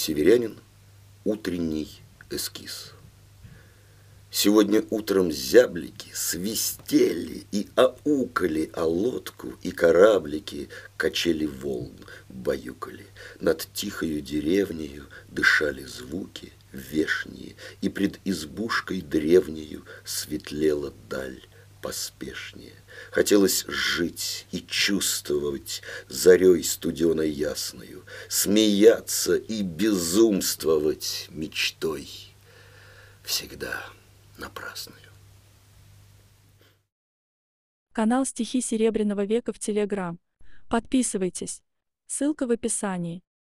Северянин. Утренний эскиз. Сегодня утром зяблики свистели и аукали, а лодку и кораблики качели волн, баюкали. Над тихою деревнею дышали звуки вешние, и пред избушкой древнею светлела даль поспешнее. Хотелось жить и чувствовать зарей студеной ясною, смеяться и безумствовать мечтой всегда напрасную. Канал «Стихи Серебряного века» в Телеграм. Подписывайтесь. Ссылка в описании.